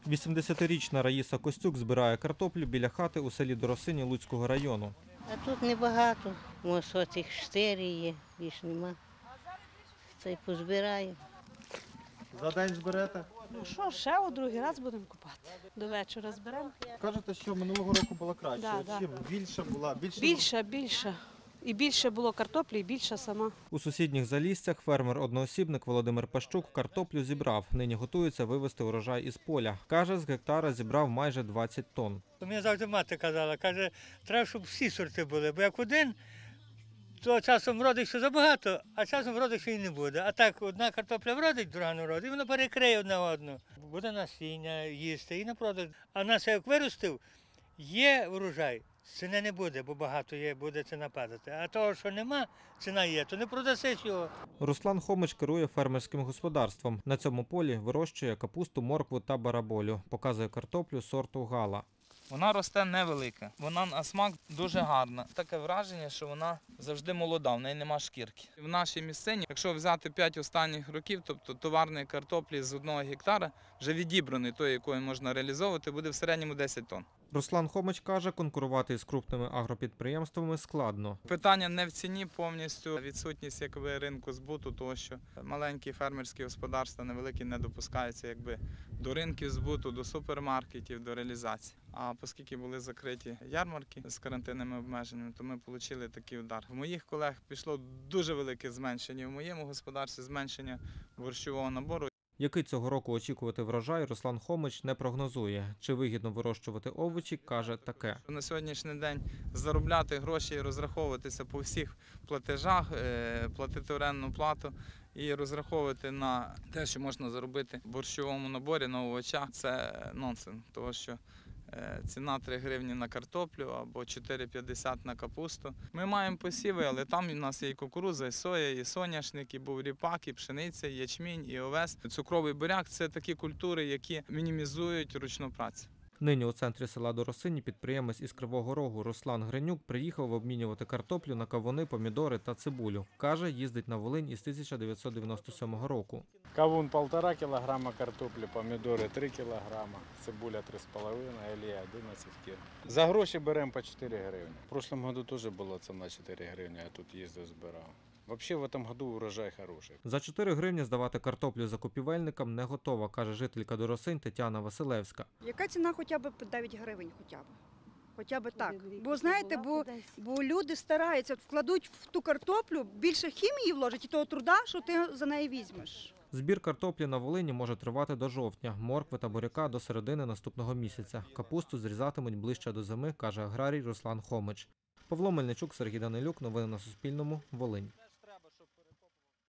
80-річна Раїса Костюк збирає картоплю біля хати у селі Доросині Луцького району. А тут небагато. Ось оцих 4 є, більш нема. Це й позбираю. За день зберете? Ну що, ще у другий раз будемо купати. До вечора зберемо. Кажете, що минулого року було краще. Да. Чим більше була? Більше. І більше було картоплі, і більше сама. У сусідніх Заліссях фермер-одноосібник Володимир Пащук картоплю зібрав. Нині готується вивезти урожай із поля. Каже, з гектара зібрав майже 20 тонн. Мені завжди мати казала, каже, треба, щоб всі сорти були, бо як один, то часом вродить, що забагато, а часом вродить, що і не буде. А так одна картопля вродить, друга не вродить, і воно перекриє одне одну. Буде насіння їсти і на продаж. А нас як виростив, є врожай, ціни не буде, бо багато є, буде ціна падати. А того, що нема, ціна є, то не продасиш його. Руслан Хомич керує фермерським господарством. На цьому полі вирощує капусту, моркву та бараболю. Показує картоплю сорту Гала. Вона росте невелика, вона на смак дуже гарна. Таке враження, що вона завжди молода, в неї нема шкірки. В нашій місцині, якщо взяти 5 останніх років, тобто товарної картоплі з 1 гектара, вже відібраної, тої, якої можна реалізовувати, буде в середньому 10 тонн. Руслан Хомич каже, конкурувати із крупними агропідприємствами складно. Питання не в ціні повністю, відсутність ринку збуту, тому що маленькі фермерські господарства невеликі не допускаються до ринків збуту, до супермаркетів, до реалізації. А оскільки були закриті ярмарки з карантинними обмеженнями, то ми отримали такий удар. В моїх колег пішло дуже велике зменшення, в моєму господарстві зменшення борщового набору. Який цього року очікувати врожай, Руслан Хомич не прогнозує. Чи вигідно вирощувати овочі, каже таке. На сьогоднішній день заробляти гроші і розраховуватися по всіх платежах, платити орендну плату і розраховувати на те, що можна заробити в борщовому наборі на овочах, це нонсенс, тому що ціна 3 гривні на картоплю або 4,50 на капусту. Ми маємо посіви, але там у нас є і кукурудза, і соя, і соняшник, і буряк, і пшениця, і ячмінь, і овес. Цукровий буряк – це такі культури, які мінімізують ручну працю. Нині у центрі села Доросині підприємець із Кривого Рогу Руслан Гринюк приїхав обмінювати картоплю на кавуни, помідори та цибулю. Каже, їздить на Волинь із 1997 року. Кавун 1,5 кілограма картоплі, помідори 3 кілограма, цибуля 3,5, олія 11 кг. За гроші беремо по 4 гривні. В прошлом году теж була ціна 4 гривні, а тут їздив, збирав. Взагалі в цьому году урожай хороший. За 4 гривні здавати картоплю закупівельникам не готова, каже жителька Доросинь Тетяна Василевська. Яка ціна хоча б по 9 гривень хоча б? Хоча б так. Бо знаєте, бо люди стараються, вкладуть в ту картоплю, більше хімії вложать і того труда, що ти за неї візьмеш. Збір картоплі на Волині може тривати до жовтня, моркви та буряка до середини наступного місяця. Капусту зрізатимуть ближче до зими, каже аграрій Руслан Хомич. Павло Мельничук, Сергій Данилюк. Новини на Суспільному. Волинь.